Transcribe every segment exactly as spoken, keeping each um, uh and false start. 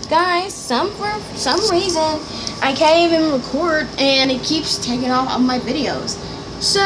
Guys, some for some reason I can't even record and it keeps taking off of my videos. So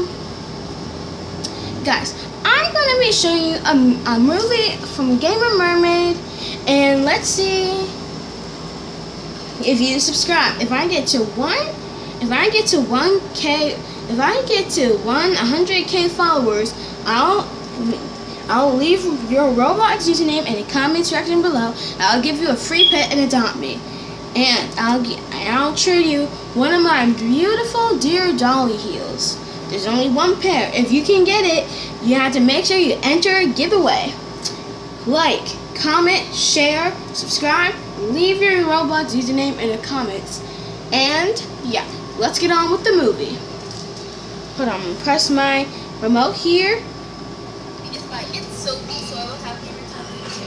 guys, I'm gonna be showing you a, a movie from Gamer Mermaid, and let's see if you subscribe. If I get to one if I get to one K if I get to one hundred K followers, I'll I'll leave your Roblox username in the comment section below. I'll give you a free pet and adopt me. And I'll get, and I'll trade you one of my beautiful Dear Dolly heels. There's only one pair. If you can get it, you have to make sure you enter a giveaway. Like, comment, share, subscribe, leave your Roblox username in the comments. And yeah, let's get on with the movie. Hold on, I'm gonna press my remote here. It's Sophie, so I will have to return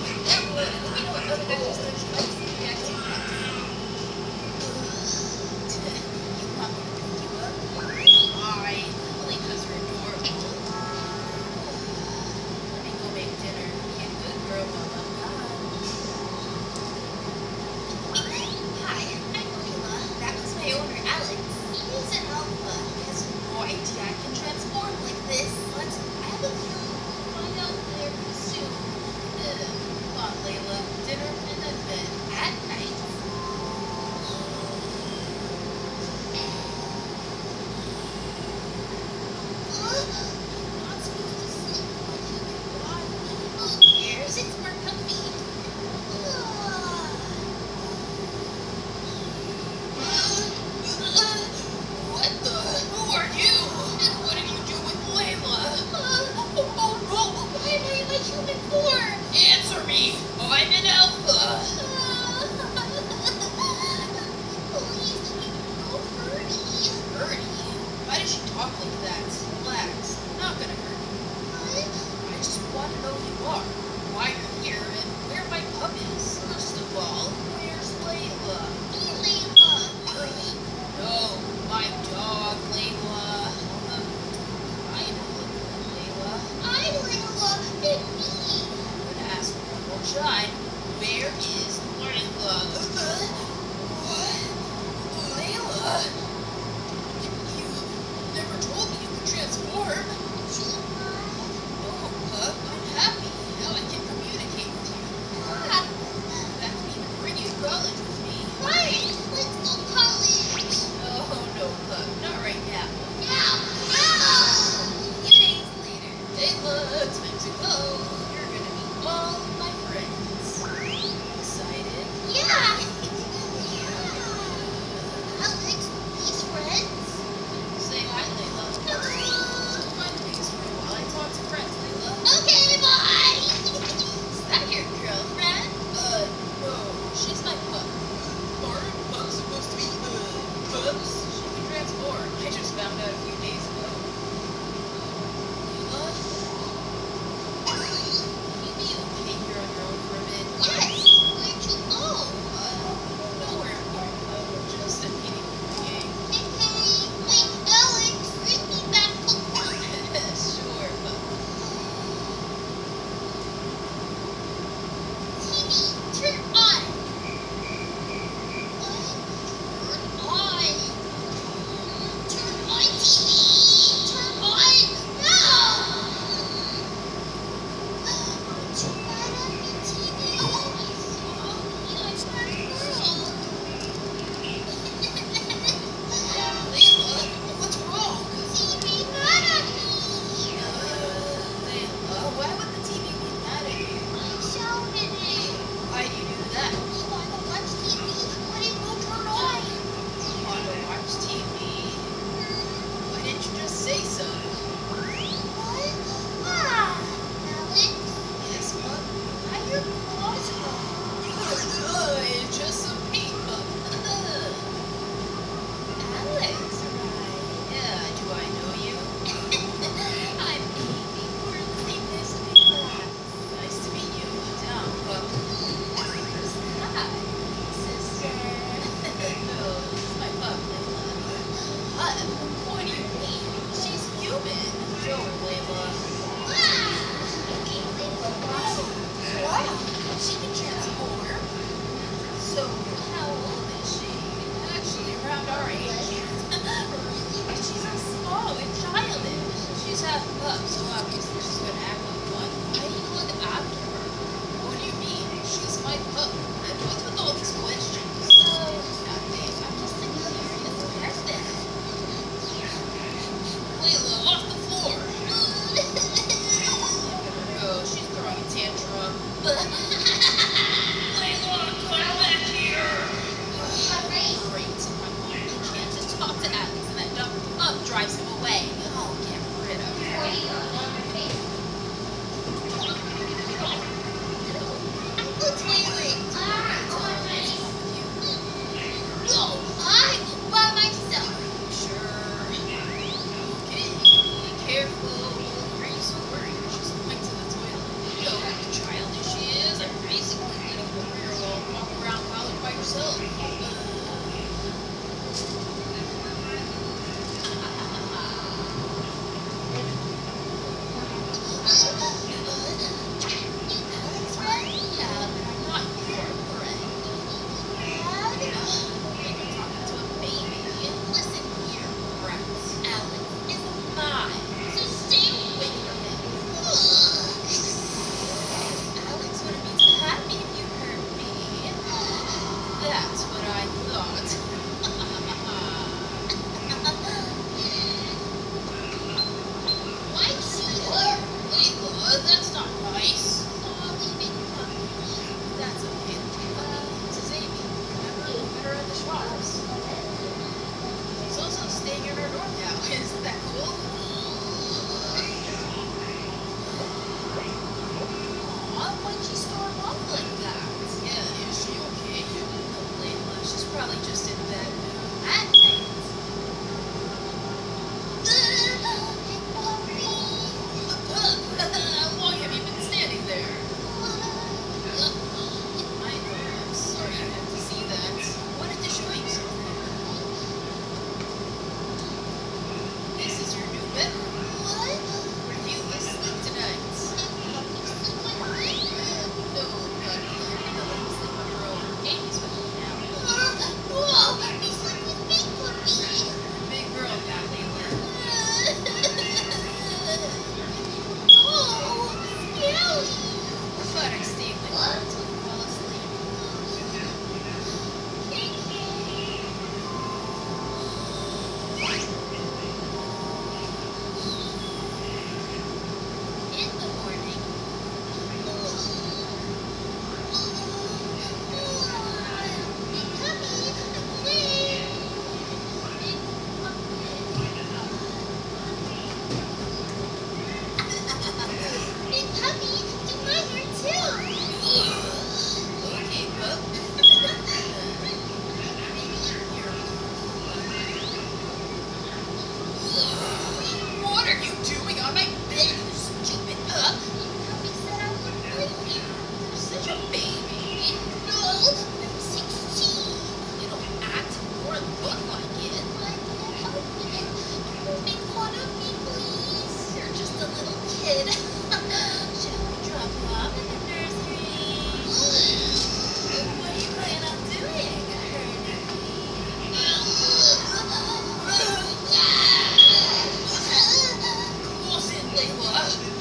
Alright, only because you're adorable. Let me go make dinner. Be a good girl, mama. Hi, I'm Layla. That was my owner, Alex. He's an alpha. He has no idea I can transform like this. Let's I have a feeling find out there soon. Uh, come on, Layla. Dinner and then bed. yourself. Alex, right? Yeah, but I'm not your friend. Dad? You're talking to a baby. Listen here, Brett. Alex is mine, so stay away from him. Alex wouldn't be too happy if you hurt me. That's what I thought. Why is he here? Layla, that's not nice. Oh, leave it. That's okay. Uh, this is Amy. Remember, we met her at the Schwab's. She's also staying in our dorm now. Isn't that cool? Aw, why'd she storm off like that? Yeah, is she okay? No, Layla, she's probably just in bed. At night. How long have you been standing there? I know, I'm sorry you had to see that. I wanted to show you something. This is your new bedroom. What? Where do you sleep tonight? No, but you're gonna let me sleep on your own. Amy's with you now. Whoa, you sleep with me, puppy. Big girl now, Layla. Oh, scary. But I stay with you until you fall asleep. In the morning. Big puppy, do my hair too. Okay, pup. What are you doing on my bed, you stupid pup? Puppy said I would leave you. You're such a baby. No, I'm sixteen. You don't act or look like it. I can't help it. Don't make fun of me, please. You're just a little kid. Shall we drop you off in the nursery? What are you planning on doing? Hurting me? Close in, Layla.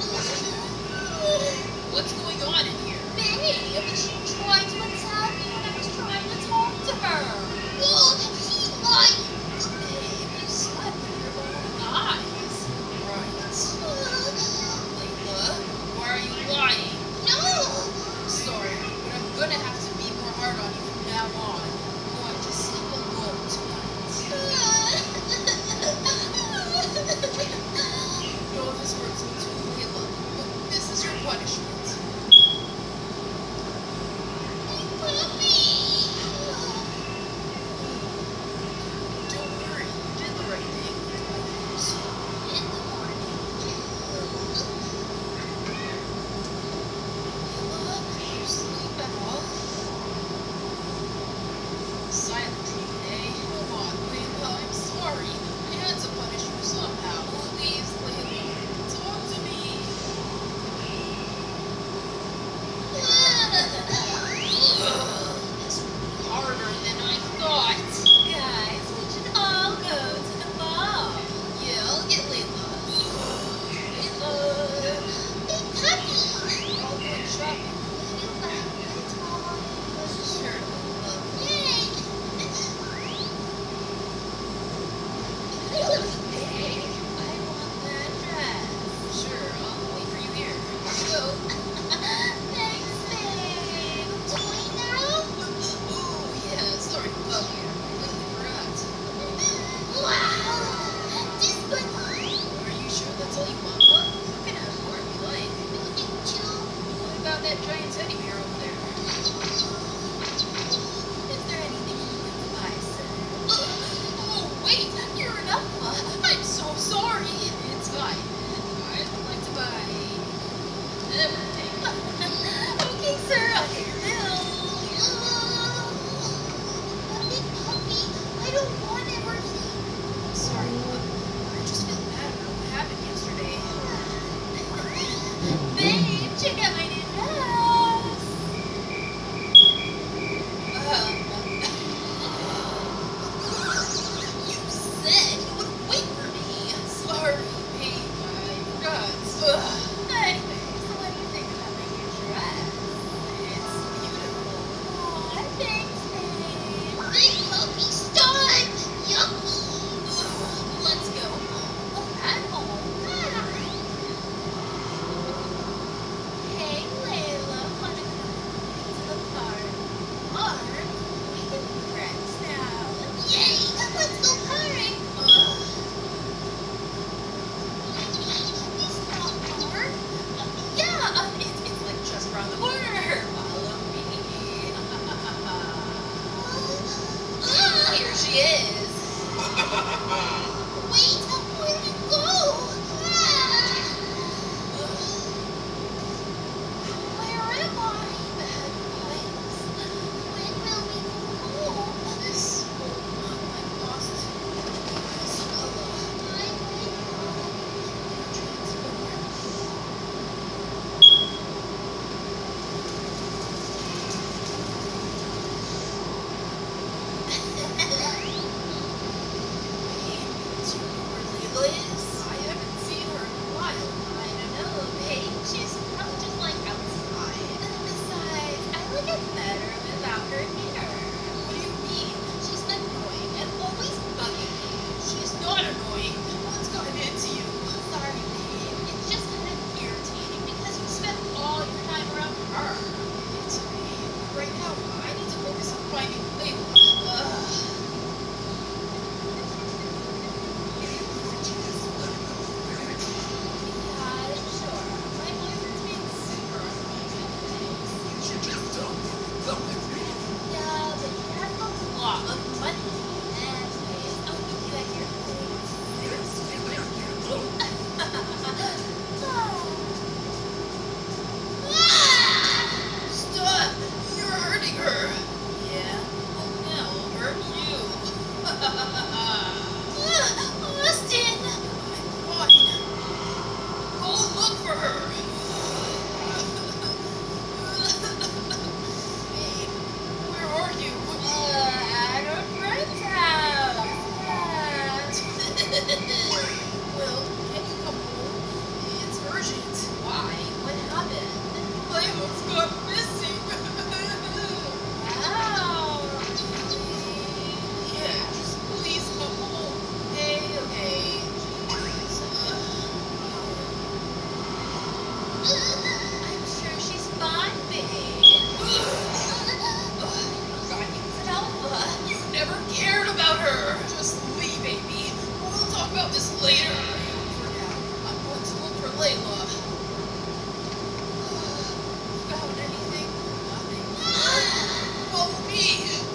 What's going on in here? Babe, she tried to attack me when I was trying to talk to her. Oh, she's lying. Babe, you slept with your own eyes. Right. Layla, why are you lying? No! Sorry, but I'm gonna have to be more hard on you from now on. I'm going to sleep alone tonight. No, this hurts me too, Layla, but this is your punishment. Puppy! Don't worry, you did the right thing. In the morning. Layla, can you sleep at all? Wait, where did you go? Where am I? Bad vibes. When will we go home? This will not my lost. This will. I wait home. Liz? I haven't seen her in a while. I don't know, babe. She's probably just like outside. Besides, I like it better without her here. What do you mean? She's annoying and always bugging me. She's not annoying. What's gotten into you? Sorry, babe. It's just kind of irritating because you spend all your time around her. It's me. Right now, I need to focus on finding Layla. Ugh. Stop! You're hurting her! Yeah? Well, now I'll hurt you. Austin! I'm fine. Go look for her! Babe, where are you? Uh, at her friend's house. Well, can you come home? It's urgent. Why? What happened? Layla's gone missing. Wow. Yeah, just please come home. Okay, okay. Jeez. I'm sure she's fine, babe. Alpha. You never cared about her. Just leave, baby. We'll talk about this later. For now, I'm going to look for Layla. Found anything? Nothing. Follow me.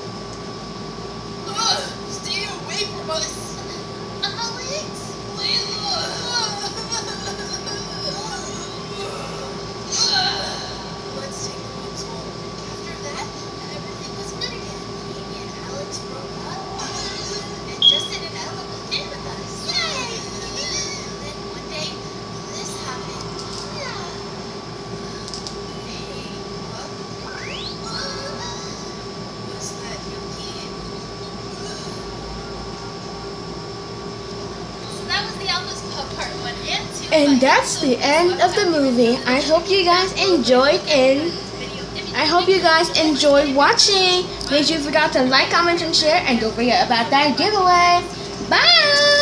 Ugh, stay away from us. Alex? Layla. Let's take the boats home. After that, everything was good again. Amy and Alex broke up. And Justin and Ella moved in with us. Yay! Then one day, this happened. Yeah. Hey, what? Was that your kid? So that was the Alpha's Pub Part one and two. And that's the end of the movie. I hope you guys enjoyed and I hope you guys enjoyed watching. Make sure you forgot to like, comment, and share. And don't forget about that giveaway. Bye!